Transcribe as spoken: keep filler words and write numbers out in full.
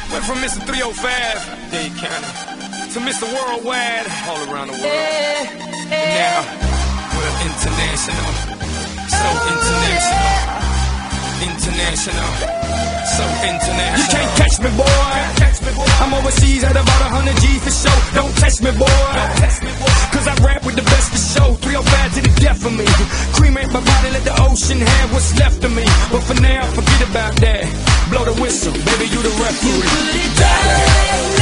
Went from Mister three oh five, Dade County, to Mister Worldwide, all around the world. And now, we're international, so international, international, so international. You can't catch me, boy. I'm overseas at about a hundred G's for show. Don't test me, boy. Cause I rap with the best for show. three oh five to the death of me. Cremate my body, let the ocean have what's left of me. But for now, forget about that. Blow the whistle, baby, you the referee. You put it down.